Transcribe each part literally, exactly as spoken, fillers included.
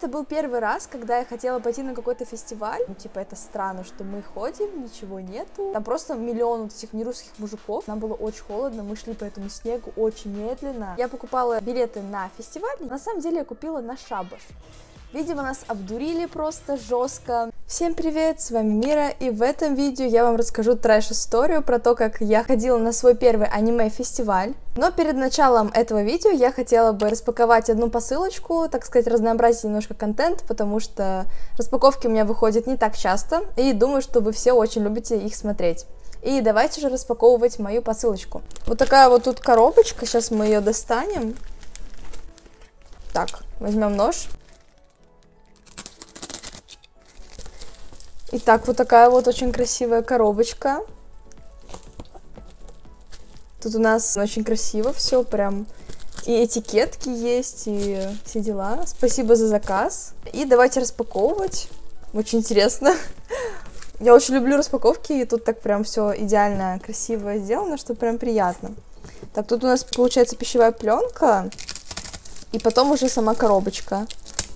Это был первый раз, когда я хотела пойти на какой-то фестиваль. Ну, типа, это странно, что мы ходим, ничего нету. Там просто миллион вот этих нерусских мужиков. Нам было очень холодно, мы шли по этому снегу очень медленно. Я покупала билеты на фестиваль. На самом деле я купила на шабаш. Видимо, нас обдурили просто жестко. Всем привет, с вами Мира, и в этом видео я вам расскажу трэш-историю про то, как я ходила на свой первый аниме-фестиваль. Но перед началом этого видео я хотела бы распаковать одну посылочку, так сказать, разнообразить немножко контент, потому что распаковки у меня выходят не так часто, и думаю, что вы все очень любите их смотреть. И давайте же распаковывать мою посылочку. Вот такая вот тут коробочка, сейчас мы ее достанем. Так, возьмем нож. Итак, вот такая вот очень красивая коробочка. Тут у нас очень красиво все, прям и этикетки есть, и все дела. Спасибо за заказ. И давайте распаковывать. Очень интересно. Я очень люблю распаковки, и тут так прям все идеально красиво сделано, что прям приятно. Так, тут у нас получается пищевая пленка, и потом уже сама коробочка.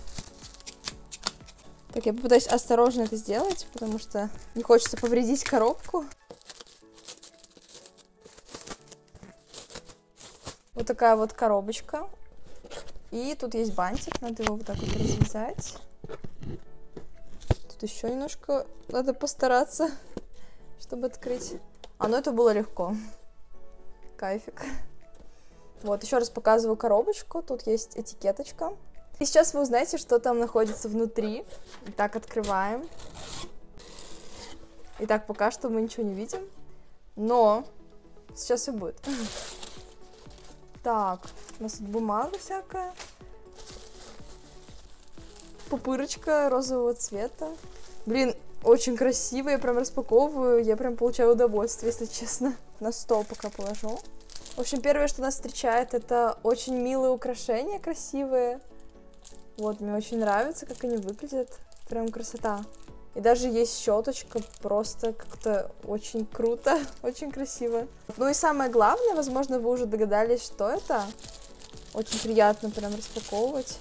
Так, я попытаюсь осторожно это сделать, потому что не хочется повредить коробку. Вот такая вот коробочка. И тут есть бантик, надо его вот так вот развязать. Тут еще немножко надо постараться, чтобы открыть. А, ну это было легко. Кайфик. Вот, еще раз показываю коробочку. Тут есть этикеточка. И сейчас вы узнаете, что там находится внутри. Итак, открываем. Итак, пока что мы ничего не видим. Но сейчас все будет. Так, у нас тут бумага всякая. Пупырочка розового цвета. Блин, очень красиво. Я прям распаковываю. Я прям получаю удовольствие, если честно. На стол пока положу. В общем, первое, что нас встречает, это очень милые украшения, красивые. Вот, мне очень нравится, как они выглядят. Прям красота. И даже есть щеточка, просто как-то очень круто, очень красиво. Ну и самое главное, возможно, вы уже догадались, что это. Очень приятно прям распаковывать.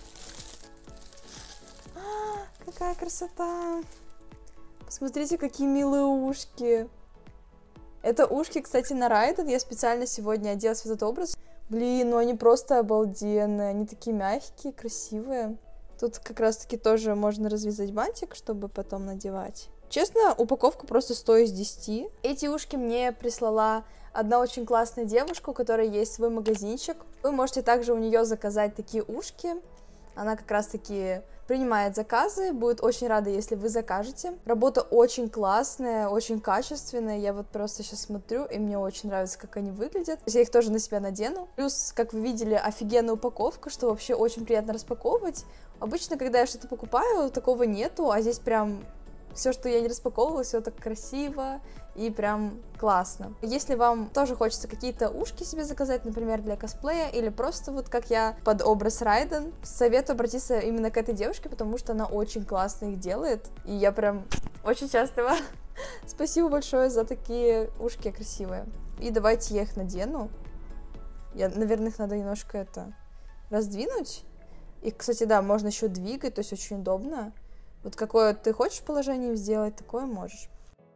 А, какая красота! Посмотрите, какие милые ушки. Это ушки, кстати, на Райден. Я специально сегодня оделась в этот образ. Блин, ну они просто обалденные. Они такие мягкие, красивые. Тут как раз-таки тоже можно развязать бантик, чтобы потом надевать. Честно, упаковка просто сто из десяти. Эти ушки мне прислала одна очень классная девушка, у которой есть свой магазинчик. Вы можете также у нее заказать такие ушки. Она как раз-таки принимает заказы, будет очень рада, если вы закажете. Работа очень классная, очень качественная. Я вот просто сейчас смотрю, и мне очень нравится, как они выглядят. Я их тоже на себя надену. Плюс, как вы видели, офигенная упаковка, что вообще очень приятно распаковывать. Обычно, когда я что-то покупаю, такого нету, а здесь прям все, что я не распаковывала, все так красиво и прям классно. Если вам тоже хочется какие-то ушки себе заказать, например, для косплея, или просто вот как я под образ Райден, советую обратиться именно к этой девушке, потому что она очень классно их делает, и я прям очень счастлива. Спасибо большое за такие ушки красивые. И давайте я их надену. Я, наверное, их надо немножко это раздвинуть. И, кстати, да, можно еще двигать, то есть очень удобно. Вот какое ты хочешь положение сделать, такое можешь.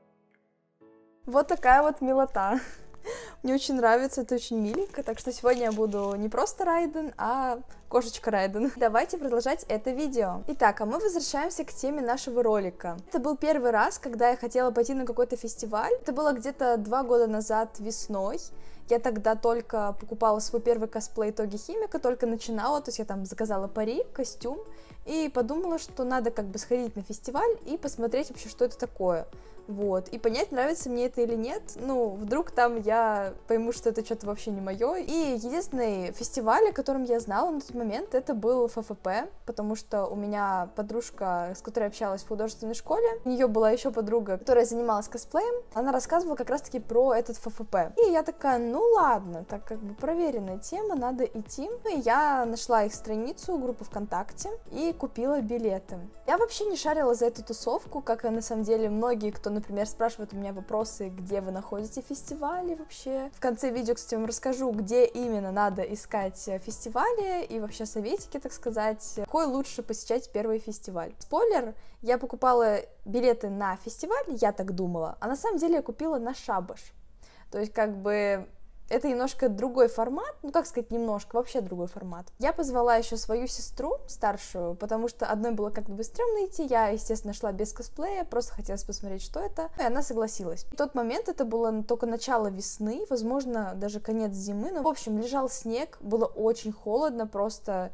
Вот такая вот милота. Мне очень нравится, это очень миленько. Так что сегодня я буду не просто Райден, а кошечка Райден. Давайте продолжать это видео. Итак, а мы возвращаемся к теме нашего ролика. Это был первый раз, когда я хотела пойти на какой-то фестиваль. Это было где-то два года назад весной. Я тогда только покупала свой первый косплей Тоги Химика, только начинала, то есть я там заказала парик, костюм, и подумала, что надо как бы сходить на фестиваль и посмотреть вообще, что это такое. Вот, и понять, нравится мне это или нет, ну, вдруг там я пойму, что это что-то вообще не мое. И единственный фестиваль, о котором я знала на тот момент, это был эф эф пэ, потому что у меня подружка, с которой общалась в художественной школе, у нее была еще подруга, которая занималась косплеем, она рассказывала как раз-таки про этот эф эф пэ. И я такая, ну ладно, так как бы проверенная тема, надо идти. Ну и я нашла их страницу, группу ВКонтакте, и купила билеты. Я вообще не шарила за эту тусовку, как и на самом деле многие, кто например, спрашивает у меня вопросы, где вы находите фестивали вообще. В конце видео, кстати, вам расскажу, где именно надо искать фестивали и вообще советики, так сказать, какой лучше посещать первый фестиваль. Спойлер, я покупала билеты на фестиваль, я так думала, а на самом деле я купила на шабаш. То есть, как бы, это немножко другой формат, ну, как сказать, немножко, вообще другой формат. Я позвала еще свою сестру, старшую, потому что одной было как бы стрёмно идти, я, естественно, шла без косплея, просто хотелось посмотреть, что это, и она согласилась. В тот момент это было только начало весны, возможно, даже конец зимы, но, в общем, лежал снег, было очень холодно просто,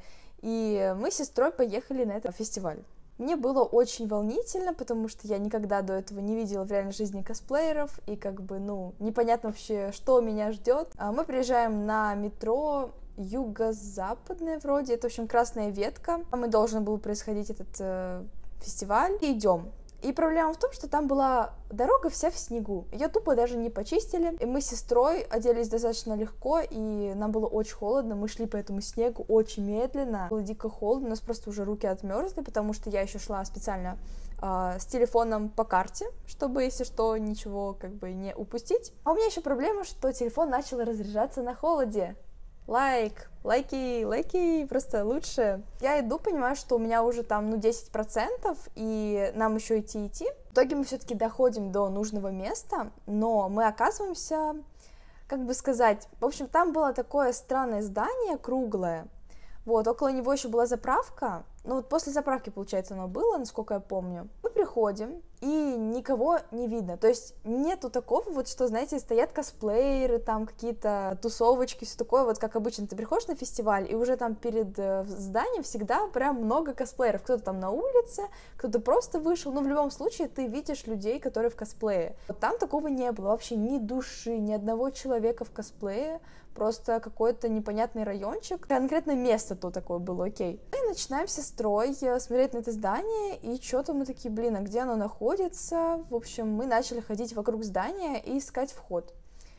и мы с сестрой поехали на этот фестиваль. Мне было очень волнительно, потому что я никогда до этого не видела в реальной жизни косплееров, и как бы, ну, непонятно вообще, что меня ждет. Мы приезжаем на метро юго-западное вроде, это, в общем, Красная Ветка, там и должен был происходить этот э, фестиваль, и идем. И проблема в том, что там была дорога вся в снегу, ее тупо даже не почистили, и мы с сестрой оделись достаточно легко, и нам было очень холодно, мы шли по этому снегу очень медленно, было дико холодно, у нас просто уже руки отмерзли, потому что я еще шла специально э, с телефоном по карте, чтобы, если что, ничего как бы не упустить. А у меня еще проблема, что телефон начал разряжаться на холоде. Лайк, лайки, лайки, просто лучше. Я иду, понимаю, что у меня уже там, ну, десять процентов, и нам еще идти идти. В итоге мы все-таки доходим до нужного места, но мы оказываемся, как бы сказать, в общем, там было такое странное здание, круглое, вот, около него еще была заправка, ну, вот после заправки, получается, оно было, насколько я помню. Мы приходим, и никого не видно, то есть нету такого вот, что, знаете, стоят косплееры, там какие-то тусовочки, все такое, вот как обычно ты приходишь на фестиваль, и уже там перед зданием всегда прям много косплееров, кто-то там на улице, кто-то просто вышел, но в любом случае ты видишь людей, которые в косплее. Вот там такого не было, вообще ни души, ни одного человека в косплее, просто какой-то непонятный райончик, конкретно место то такое было, окей. И начинаем с сестрой смотреть на это здание, и что-то мы такие, блин, а где оно находится? В общем, мы начали ходить вокруг здания и искать вход.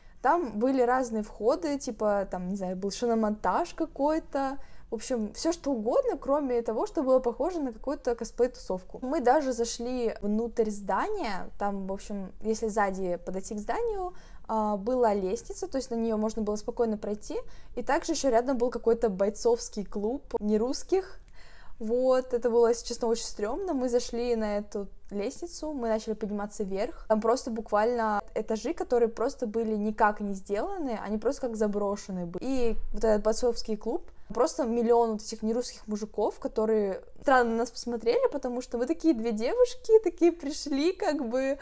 Там были разные входы, типа, там, не знаю, был шиномонтаж какой-то, в общем, все что угодно, кроме того, что было похоже на какую-то косплей-тусовку. Мы даже зашли внутрь здания, там, в общем, если сзади подойти к зданию, была лестница, то есть на нее можно было спокойно пройти, и также еще рядом был какой-то бойцовский клуб нерусских, вот, это было, если честно, очень стрёмно. Мы зашли на эту лестницу, мы начали подниматься вверх, там просто буквально этажи, которые просто были никак не сделаны, они просто как заброшенные были, и вот этот бойцовский клуб, просто миллион вот этих нерусских мужиков, которые странно на нас посмотрели, потому что мы такие две девушки, такие пришли как бы э,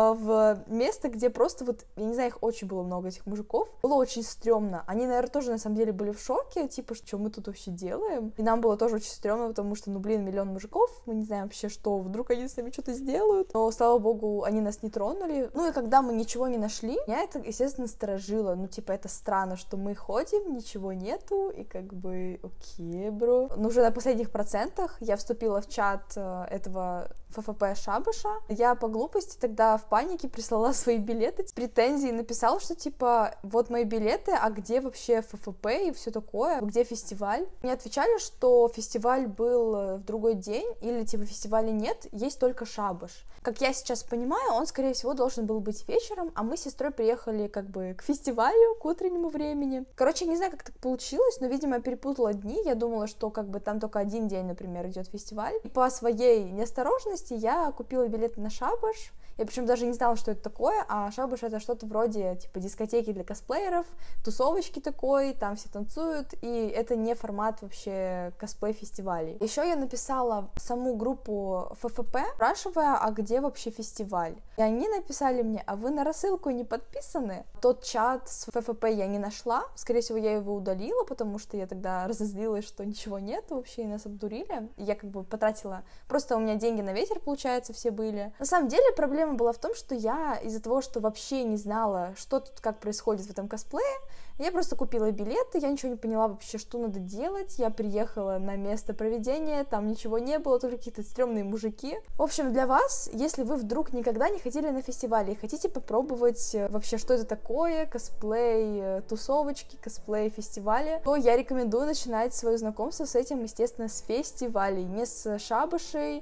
в место, где просто вот, я не знаю, их очень было много, этих мужиков, было очень стрёмно, они, наверное, тоже на самом деле были в шоке, типа, что мы тут вообще делаем, и нам было тоже очень стрёмно, потому что, ну, блин, миллион мужиков, мы не знаем вообще, что, вдруг они с нами что-то сделают, но, слава богу, они нас не тронули, ну, и когда мы ничего не нашли, меня это, естественно, насторожило, ну, типа, это странно, что мы ходим, ничего нету, и как бы окей, бро. Но уже на последних процентах я вступила в чат этого эф эф пэ Шабаша. Я по глупости тогда в панике прислала свои билеты, претензии, написала, что типа вот мои билеты, а где вообще эф эф пэ и все такое, где фестиваль. Мне отвечали, что фестиваль был в другой день, или типа фестиваля нет, есть только Шабаш. Как я сейчас понимаю, он, скорее всего, должен был быть вечером, а мы с сестрой приехали как бы к фестивалю, к утреннему времени. Короче, не знаю, как так получилось, но, видимо, я перепутала дни, я думала, что как бы там только один день, например, идет фестиваль. И по своей неосторожности я купила билеты на Шабаш. Я причем даже не знала, что это такое, а Шабаш — это что-то вроде, типа, дискотеки для косплееров, тусовочки такой, там все танцуют, и это не формат вообще косплей-фестивалей. Еще я написала в саму группу эф эф пэ, спрашивая, а где вообще фестиваль? И они написали мне, а вы на рассылку не подписаны? Тот чат с эф эф пэ я не нашла, скорее всего, я его удалила, потому что я тогда разозлилась, что ничего нет вообще, и нас обдурили. И я как бы потратила, просто у меня деньги на ветер, получается, все были. На самом деле, проблема была в том, что я из-за того, что вообще не знала, что тут как происходит в этом косплее, я просто купила билеты, я ничего не поняла вообще, что надо делать, я приехала на место проведения, там ничего не было, только какие-то стрёмные мужики. В общем, для вас, если вы вдруг никогда не ходили на фестивале и хотите попробовать вообще, что это такое, косплей, тусовочки, косплей, фестивали, то я рекомендую начинать свое знакомство с этим, естественно, с фестивалей, не с шабашей,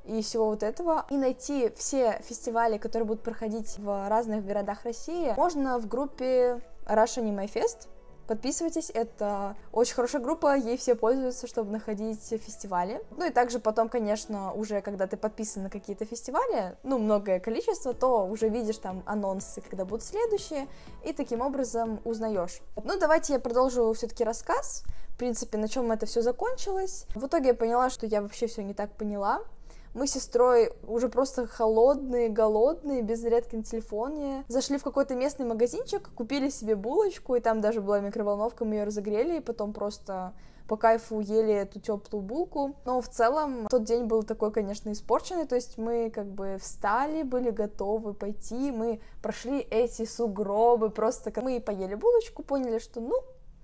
и всего вот этого. И найти все фестивали, которые будут проходить в разных городах России, можно в группе Rush Anime Fest. Подписывайтесь, это очень хорошая группа, ей все пользуются, чтобы находить фестивали. Ну и также потом, конечно, уже когда ты подписан на какие-то фестивали, ну, многое количество, то уже видишь там анонсы, когда будут следующие, и таким образом узнаешь. Ну, давайте я продолжу все-таки рассказ, в принципе, на чем это все закончилось. В итоге я поняла, что я вообще все не так поняла. Мы с сестрой уже просто холодные, голодные, без зарядки на телефоне. Зашли в какой-то местный магазинчик, купили себе булочку, и там даже была микроволновка, мы ее разогрели, и потом просто по кайфу ели эту теплую булку. Но в целом тот день был такой, конечно, испорченный, то есть мы как бы встали, были готовы пойти, мы прошли эти сугробы, просто мы поели булочку, поняли, что, ну,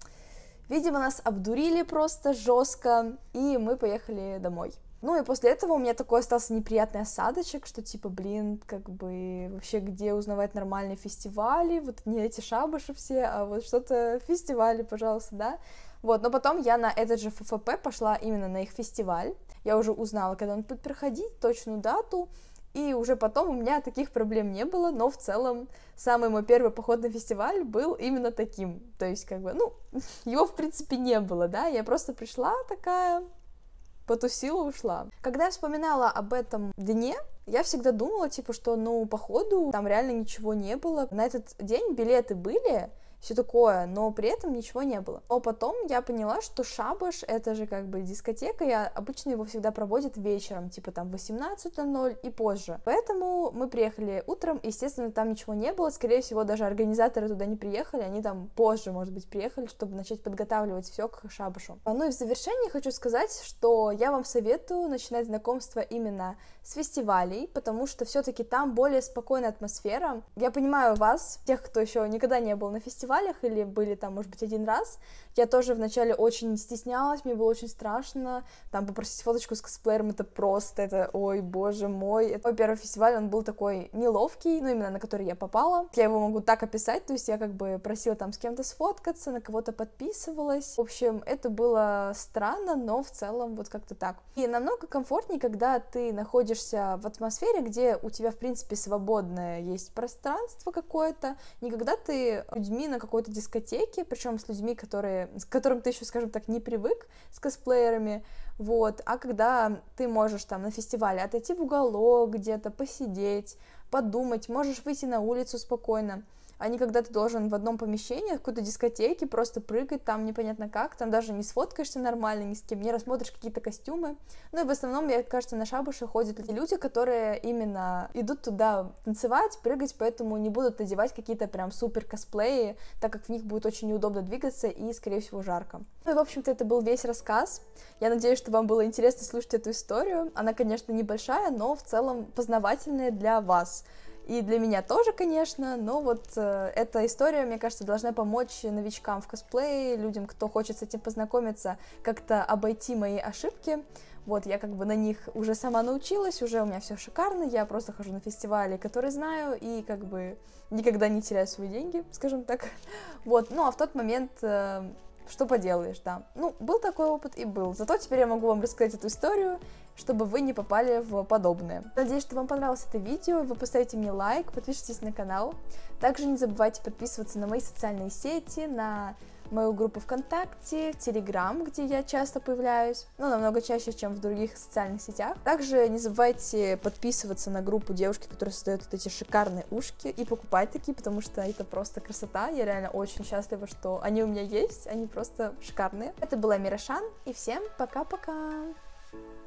видимо, нас обдурили просто жестко, и мы поехали домой. Ну и после этого у меня такой остался неприятный осадочек, что типа, блин, как бы вообще где узнавать нормальные фестивали, вот не эти шабаши все, а вот что-то фестивали, пожалуйста, да. Вот, но потом я на этот же эф эф пэ пошла именно на их фестиваль, я уже узнала, когда он будет проходить, точную дату, и уже потом у меня таких проблем не было, но в целом самый мой первый поход на фестиваль был именно таким, то есть как бы, ну, его в принципе не было, да, я просто пришла такая... потусила, ушла. Когда я вспоминала об этом дне, я всегда думала, типа, что, ну, походу, там реально ничего не было. На этот день билеты были, все такое, но при этом ничего не было. Но потом я поняла, что шабаш — это же как бы дискотека, и обычно его всегда проводят вечером, типа там восемнадцать ноль ноль и позже. Поэтому мы приехали утром, и, естественно, там ничего не было, скорее всего, даже организаторы туда не приехали, они там позже, может быть, приехали, чтобы начать подготавливать все к шабашу. Ну и в завершении хочу сказать, что я вам советую начинать знакомство именно с фестивалей, потому что все-таки там более спокойная атмосфера. Я понимаю вас, тех, кто еще никогда не был на фестивале, или были там, может быть, один раз. Я тоже вначале очень стеснялась, мне было очень страшно. Там попросить фоточку с косплеером — это просто, это, ой, боже мой. Это мой первый фестиваль, он был такой неловкий, ну, именно на который я попала. Я его могу так описать, то есть я как бы просила там с кем-то сфоткаться, на кого-то подписывалась. В общем, это было странно, но в целом вот как-то так. И намного комфортнее, когда ты находишься в атмосфере, где у тебя, в принципе, свободное есть пространство какое-то, не когда ты людьми на какой-то дискотеке, причем с людьми, которые, с которым ты еще, скажем так, не привык, с косплеерами, вот, а когда ты можешь там на фестивале отойти в уголок где-то, посидеть, подумать, можешь выйти на улицу спокойно, а не когда ты должен в одном помещении, в какой-то дискотеке, просто прыгать там непонятно как, там даже не сфоткаешься нормально ни с кем, не рассмотришь какие-то костюмы. Ну и в основном, мне кажется, на шабаши ходят люди, которые именно идут туда танцевать, прыгать, поэтому не будут надевать какие-то прям супер косплеи, так как в них будет очень неудобно двигаться и, скорее всего, жарко. Ну и, в общем-то, это был весь рассказ. Я надеюсь, что вам было интересно слушать эту историю. Она, конечно, небольшая, но в целом познавательная для вас. И для меня тоже, конечно, но вот э, эта история, мне кажется, должна помочь новичкам в косплее, людям, кто хочет с этим познакомиться, как-то обойти мои ошибки. Вот, я как бы на них уже сама научилась, уже у меня все шикарно, я просто хожу на фестивали, которые знаю, и как бы никогда не теряю свои деньги, скажем так. Вот, ну а в тот момент... Э, что поделаешь, да. Ну, был такой опыт и был. Зато теперь я могу вам рассказать эту историю, чтобы вы не попали в подобное. Надеюсь, что вам понравилось это видео. Вы поставите мне лайк, подпишитесь на канал. Также не забывайте подписываться на мои социальные сети, на мою группу ВКонтакте, в Телеграм, где я часто появляюсь, ну, намного чаще, чем в других социальных сетях. Также не забывайте подписываться на группу девушки, которая создает вот эти шикарные ушки, и покупать такие, потому что это просто красота. Я реально очень счастлива, что они у меня есть, они просто шикарные. Это была Мирашан, и всем пока-пока!